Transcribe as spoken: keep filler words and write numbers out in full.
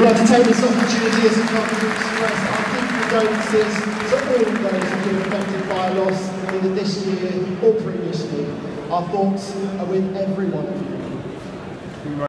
like to take this opportunity as a company to express our deep condolences to all of those who have been affected by a loss either this year or previously. Our thoughts are with every one of you.